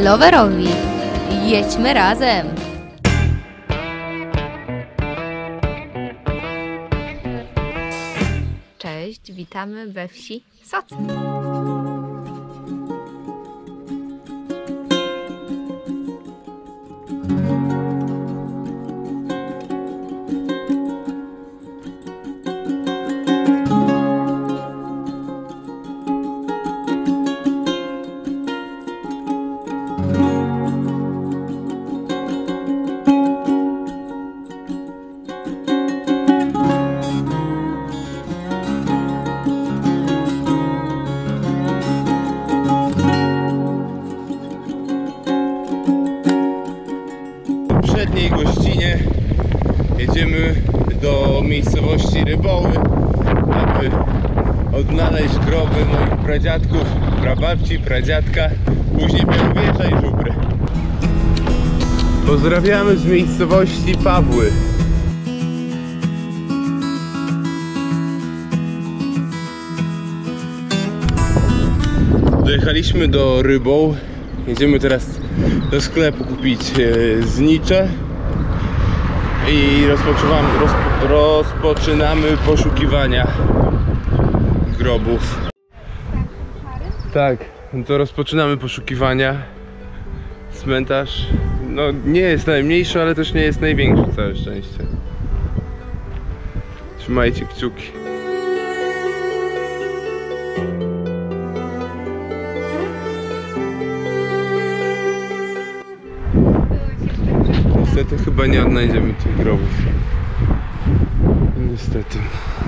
loverowi. Jedźmy razem! Cześć, witamy we wsi Socy. W poprzedniej gościnie jedziemy do miejscowości Ryboły, aby odnaleźć groby moich pradziadków, prababci, pradziadka, później Białowieża i Żubry. Pozdrawiamy z miejscowości Pawły. Dojechaliśmy do Ryboł. Jedziemy teraz do sklepu kupić znicze i rozpoczynamy poszukiwania grobów. Tak, to rozpoczynamy poszukiwania. Cmentarz no nie jest najmniejszy, ale też nie jest największy, całe szczęście. Trzymajcie kciuki. Niestety chyba nie odnajdziemy tych grobów. Niestety.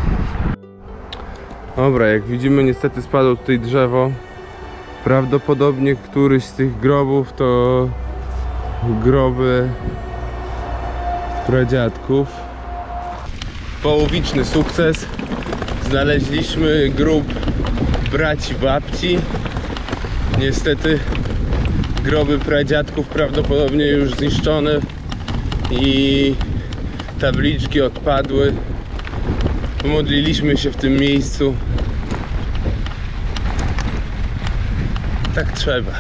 Dobra, jak widzimy, niestety spadło tutaj drzewo. Prawdopodobnie któryś z tych grobów to groby pradziadków. Połowiczny sukces. Znaleźliśmy grób braci babci. Niestety groby pradziadków prawdopodobnie już zniszczone i tabliczki odpadły. Pomodliliśmy się w tym miejscu. Tak trzeba.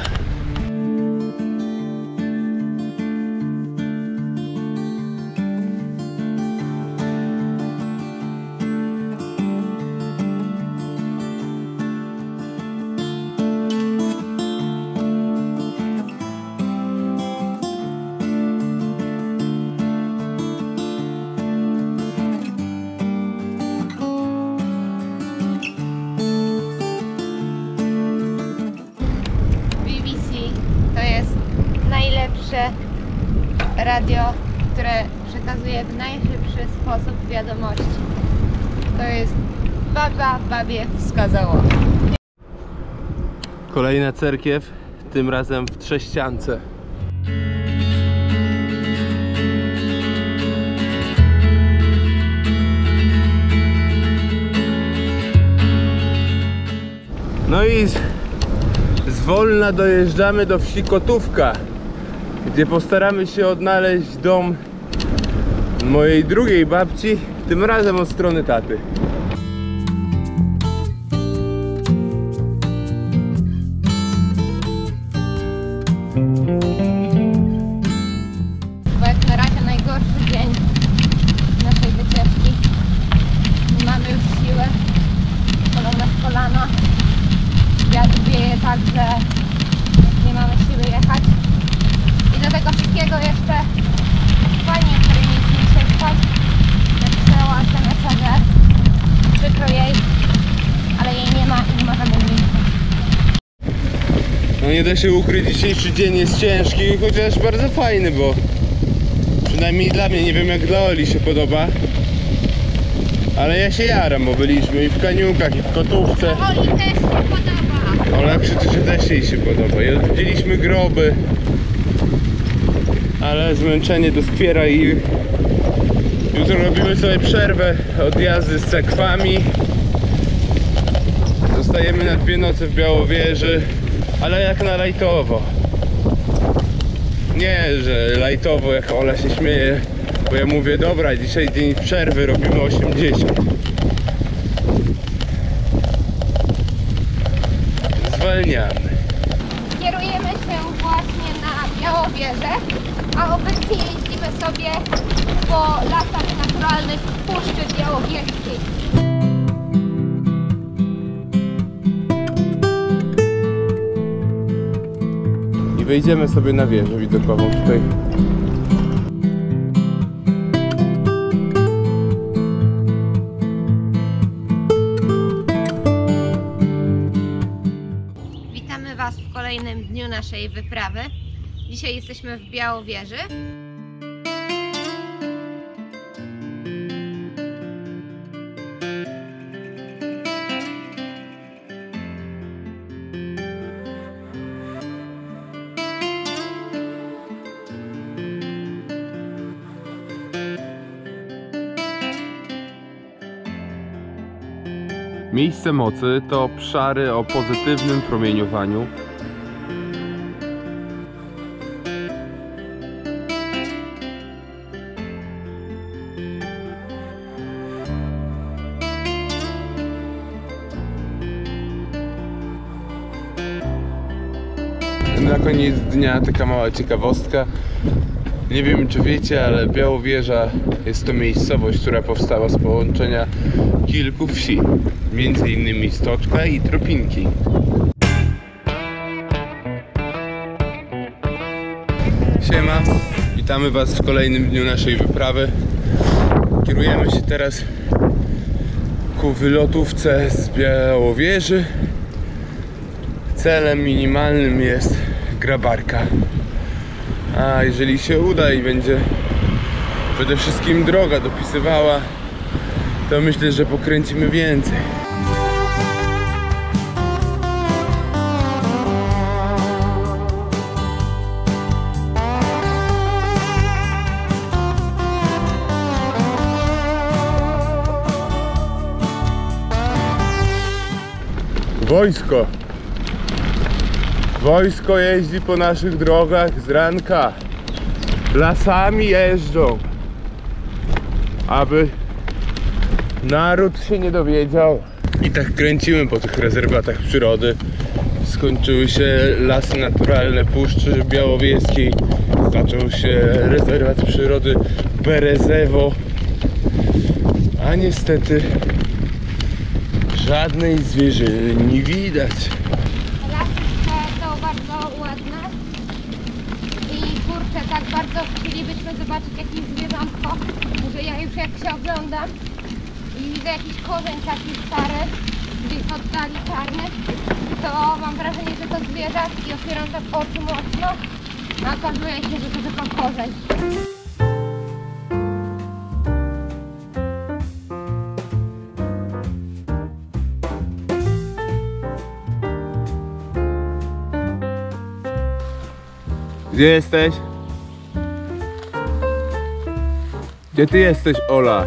Najlepsze radio, które przekazuje w najszybszy sposób wiadomości. To jest baba babie wskazała. Kolejna cerkiew, tym razem w Trześciance. No i zwolna dojeżdżamy do wsi Kotówka, gdzie postaramy się odnaleźć dom mojej drugiej babci, tym razem od strony taty. Bo jak na razie najgorszy dzień naszej wycieczki. Nie mamy już siły, bolą nas kolana. Wiatr wieje tak, że nie mamy siły jechać. I do tego wszystkiego jeszcze pani, której nie chcieliśmy spać, napisała SMS-a, że przykro jej, ale jej nie ma i nie możemy wyjść. No nie da się ukryć, dzisiejszy dzień jest ciężki, chociaż bardzo fajny, bo przynajmniej dla mnie, nie wiem jak dla Oli się podoba, ale ja się jaram, bo byliśmy i w Kaniukach, i w Kotówce. Oli też się podoba. Ola krzyczy, że też jej się podoba. I odwiedziliśmy groby, ale zmęczenie doskwiera i jutro robimy sobie przerwę od jazdy z cekwami. Zostajemy na 2 noce w Białowieży, ale jak na lajtowo. Nie, że lajtowo jak Ola się śmieje, bo ja mówię, dobra, dzisiaj dzień przerwy, robimy 80. Zwalniamy. Kierujemy się właśnie Białowieże, a obecnie jeździmy sobie po lasach naturalnych Puszczy Białowieskiej. I wejdziemy sobie na wieżę widokową tutaj. Witamy Was w kolejnym dniu naszej wyprawy. Dzisiaj jesteśmy w Białowieży. Miejsce mocy to obszary o pozytywnym promieniowaniu. Na koniec dnia taka mała ciekawostka. Nie wiem, czy wiecie, ale Białowieża jest to miejscowość, która powstała z połączenia kilku wsi, między innymi Stoczka i Tropinki. Siema, witamy Was w kolejnym dniu naszej wyprawy. Kierujemy się teraz ku wylotówce z Białowieży. Celem minimalnym jest Grabarka. A jeżeli się uda i będzie przede wszystkim droga dopisywała, to myślę, że pokręcimy więcej. Wojsko! Wojsko jeździ po naszych drogach z ranka. Lasami jeżdżą, aby naród się nie dowiedział. I tak kręcimy po tych rezerwatach przyrody. Skończyły się lasy naturalne Puszczy Białowieskiej. Zaczął się rezerwat przyrody Berezewo. A niestety żadnej zwierzy nie widać. Bardzo ładne i kurczę, tak bardzo chcielibyśmy zobaczyć jakieś zwierzątko, że ja już jak się oglądam i widzę jakiś korzeń taki stary, gdzieś w oddali czarny, to mam wrażenie, że to zwierzak i otwieram tak oczy mocno, a okazuje się, że to tylko korzeń. Gdzie jesteś? Gdzie ty jesteś, Ola?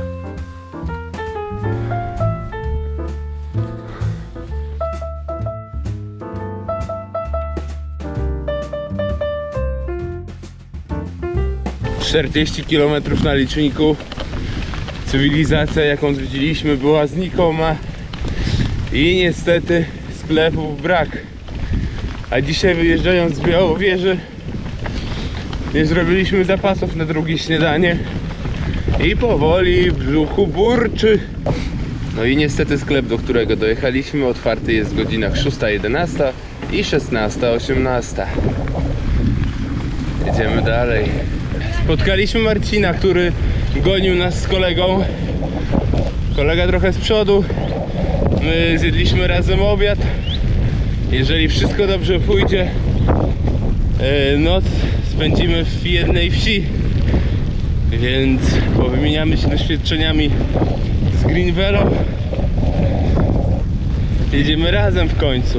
...40 km na liczniku. Cywilizacja, jaką zwiedziliśmy, była znikoma. I niestety sklepów brak. A dzisiaj, wyjeżdżając z Białowieży, nie zrobiliśmy zapasów na drugie śniadanie i powoli w brzuchu burczy. No i niestety sklep, do którego dojechaliśmy, otwarty jest w godzinach 6:11 i 16:18. Jedziemy dalej. Spotkaliśmy Marcina, który gonił nas z kolegą. Kolega trochę z przodu. My zjedliśmy razem obiad. Jeżeli wszystko dobrze pójdzie, noc spędzimy w jednej wsi, więc powymieniamy się doświadczeniami z Green Velo. Jedziemy razem w końcu.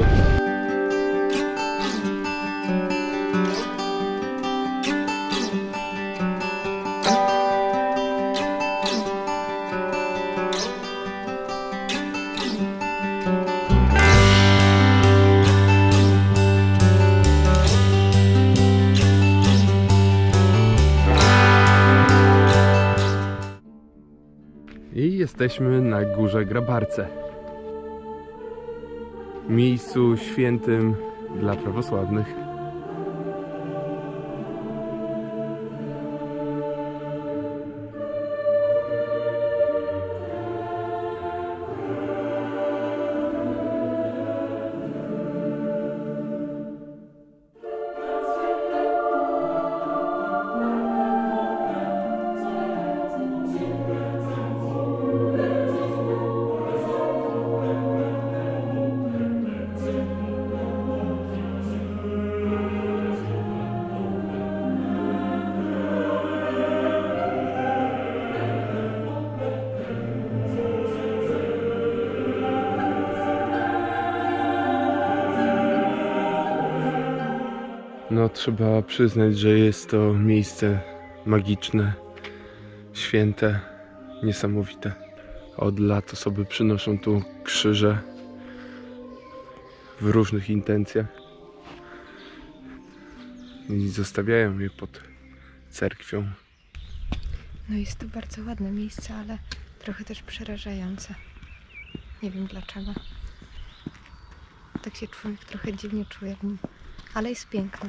I jesteśmy na Górze Grabarce, miejscu świętym dla prawosławnych. No trzeba przyznać, że jest to miejsce magiczne, święte, niesamowite. Od lat osoby przynoszą tu krzyże w różnych intencjach i zostawiają je pod cerkwią. No jest to bardzo ładne miejsce, ale trochę też przerażające. Nie wiem dlaczego. Tak się człowiek trochę dziwnie czuje w nim, ale jest piękne.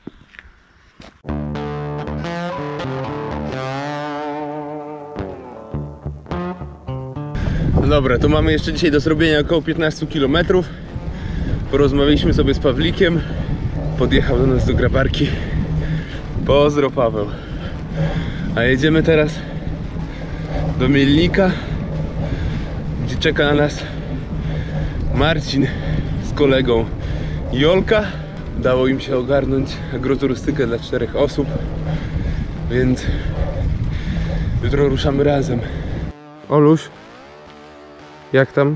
No dobra, to mamy jeszcze dzisiaj do zrobienia około 15 km. Porozmawialiśmy sobie z Pawlikiem. Podjechał do nas do Grabarki. Pozdro, Paweł. A jedziemy teraz do Mielnika, gdzie czeka na nas Marcin z kolegą Jolka. Udało im się ogarnąć agroturystykę dla 4 osób, więc jutro ruszamy razem. Oluś, jak tam?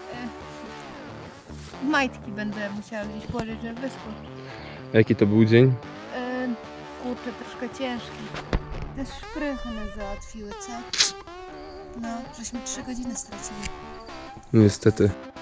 Majtki będę musiała gdzieś położyć, żeby wyschło. Jaki to był dzień? Kurczę, troszkę ciężki. Te szprychy nas załatwiły, co? No, żeśmy 3 godziny stracili. Niestety.